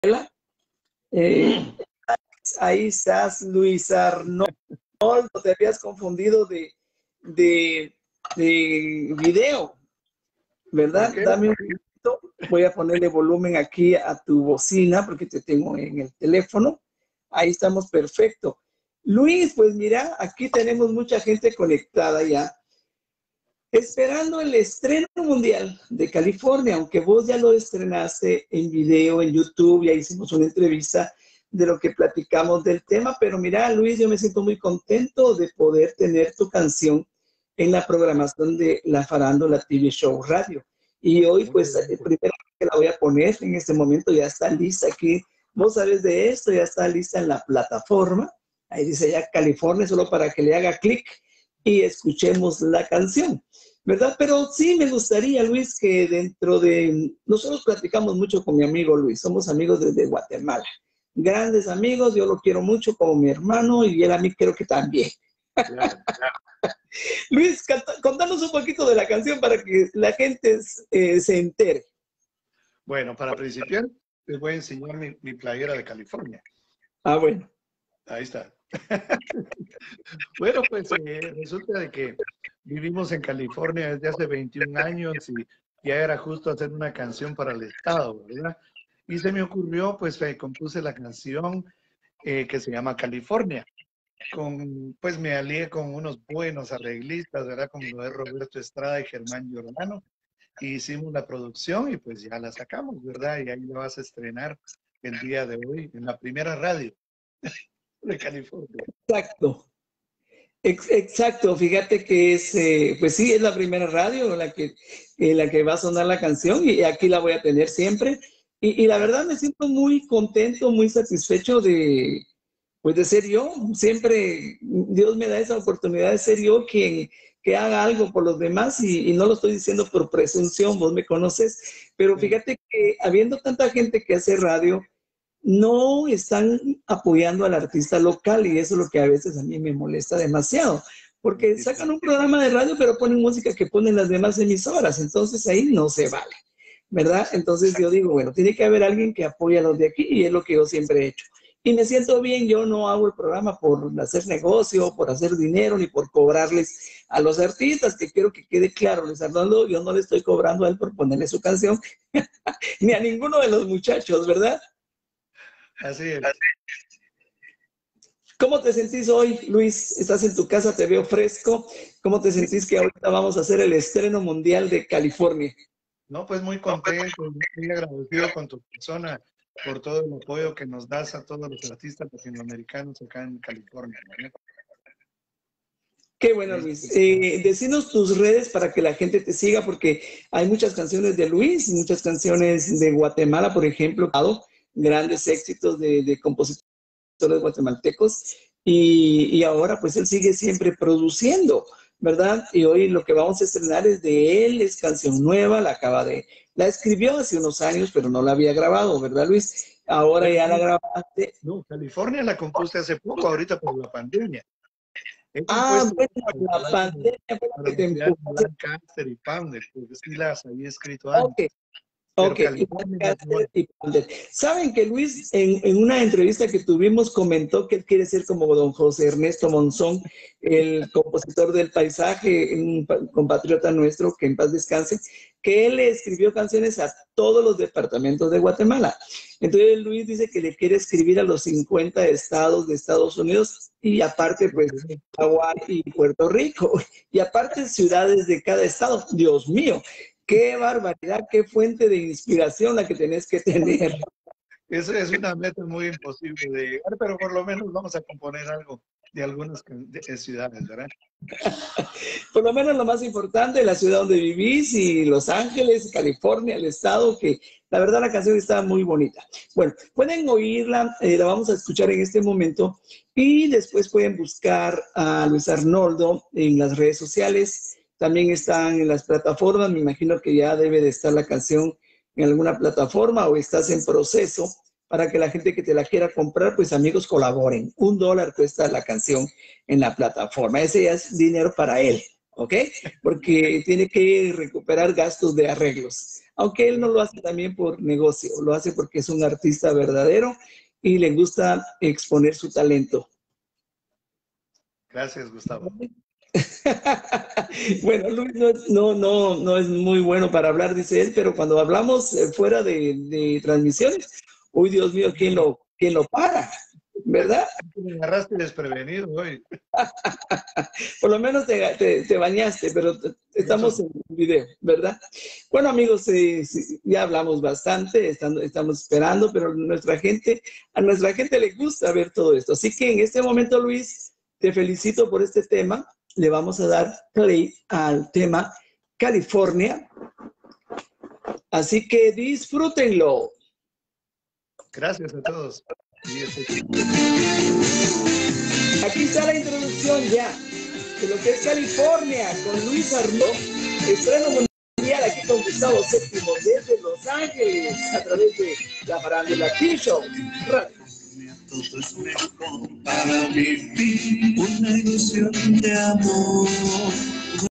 Eh, ahí estás, Luis Arnoldo. Te habías confundido de, de video, ¿verdad? Okay. Dame un minuto. Voy a ponerle volumen aquí a tu bocina porque te tengo en el teléfono. Ahí estamos, perfecto. Luis, pues mira, aquí tenemos mucha gente conectada ya, esperando el estreno mundial de California, aunque vos ya lo estrenaste en video, en YouTube, ya hicimos una entrevista de lo que platicamos del tema, pero mira, Luis, yo me siento muy contento de poder tener tu canción en la programación de La Farándula TV Show Radio. Y hoy, pues, primero que la voy a poner en este momento, ya está lista aquí. Vos sabes de esto, ya está lista en la plataforma. Ahí dice ya California, solo para que le haga clic y escuchemos la canción, ¿verdad? Pero sí me gustaría, Luis, que dentro de... Nosotros platicamos mucho con mi amigo Luis, somos amigos desde Guatemala. Grandes amigos, yo lo quiero mucho como mi hermano y él a mí creo que también. Claro. Luis, contanos un poquito de la canción para que la gente se entere. Bueno, para principiar, les voy a enseñar mi playera de California. Ah, bueno. Ahí está. Bueno, pues resulta de que vivimos en California desde hace 21 años y ya era justo hacer una canción para el estado, ¿verdad? Y se me ocurrió, pues compuse la canción que se llama California. Pues me alié con unos buenos arreglistas, ¿verdad? Como lo es Roberto Estrada y Germán Giordano. Y hicimos la producción y pues ya la sacamos, ¿verdad? Y ahí la vas a estrenar el día de hoy en la primera radio de California. Exacto. Exacto, fíjate que es, pues sí, es la primera radio en la que va a sonar la canción y aquí la voy a tener siempre. Y la verdad me siento muy contento, muy satisfecho pues de ser yo. Siempre Dios me da esa oportunidad de ser yo quien que haga algo por los demás y no lo estoy diciendo por presunción, vos me conoces, pero fíjate que habiendo tanta gente que hace radio, no están apoyando al artista local y eso es lo que a veces a mí me molesta demasiado, porque sacan un programa de radio pero ponen música que ponen las demás emisoras, entonces ahí no se vale, ¿verdad? Entonces yo digo, bueno, tiene que haber alguien que apoye a los de aquí y es lo que yo siempre he hecho. Y me siento bien, yo no hago el programa por hacer negocio, por hacer dinero, ni por cobrarles a los artistas, que quiero que quede claro, Luis Arnoldo, yo no le estoy cobrando a él por ponerle su canción, ni a ninguno de los muchachos, ¿verdad? Así es. ¿Cómo te sentís hoy, Luis? Estás en tu casa, te veo fresco. ¿Cómo te sentís que ahorita vamos a hacer el estreno mundial de California? No, pues muy contento, muy agradecido con tu persona por todo el apoyo que nos das a todos los artistas latinoamericanos acá en California, ¿verdad? Qué bueno, Luis. Decinos tus redes para que la gente te siga, porque hay muchas canciones de Luis, muchas canciones de Guatemala, por ejemplo, grandes éxitos de compositores guatemaltecos, y ahora pues él sigue siempre produciendo, ¿verdad? Y hoy lo que vamos a estrenar es de él, es canción nueva, la escribió hace unos años, pero no la había grabado, ¿verdad, Luis? Ahora ya la grabaste. No, California la compuse hace poco, ahorita por la pandemia. He Ah, compuesto bueno, la pandemia fue la que para te empujó. Lancaster y Pounder, porque sí las había escrito antes. Ok, Pero ok. California Saben que Luis en una entrevista que tuvimos comentó que él quiere ser como don José Ernesto Monzón, el compositor del paisaje, un compatriota nuestro, que en paz descanse, que él le escribió canciones a todos los departamentos de Guatemala. Entonces Luis dice que le quiere escribir a los 50 estados de Estados Unidos y aparte pues Hawái y Puerto Rico y aparte ciudades de cada estado. Dios mío, qué barbaridad, qué fuente de inspiración la que tenés que tener. Eso es una meta muy imposible de llegar, pero por lo menos vamos a componer algo de algunas ciudades, ¿verdad? Por lo menos lo más importante, la ciudad donde vivís y Los Ángeles, California, el estado, que la verdad la canción está muy bonita. Bueno, pueden oírla, la vamos a escuchar en este momento y después pueden buscar a Luis Arnoldo en las redes sociales. También están en las plataformas, me imagino que ya debe de estar la canción en alguna plataforma o estás en proceso para que la gente que te la quiera comprar, pues amigos colaboren. $1 cuesta la canción en la plataforma. Ese ya es dinero para él, ¿ok? Porque tiene que recuperar gastos de arreglos. aunque él no lo hace también por negocio, lo hace porque es un artista verdadero y le gusta exponer su talento. Gracias, Gustavo. Bueno, Luis no es muy bueno para hablar, dice él, pero cuando hablamos fuera de transmisiones, uy, Dios mío, ¿quién lo para? ¿Verdad? Me agarraste desprevenido hoy. Por lo menos te bañaste, pero estamos en video, ¿verdad? Bueno, amigos, ya hablamos bastante, estamos esperando, pero a nuestra gente le gusta ver todo esto. Así que en este momento, Luis, te felicito por este tema. Le vamos a dar play al tema California. Así que disfrútenlo. Gracias a todos. Aquí está la introducción ya de lo que es California con Luis Arnaud, estreno mundial aquí con Gustavo VII desde Los Ángeles a través de la Farándula T-Show Radio. Todo es mejor para vivir una ilusión de amor.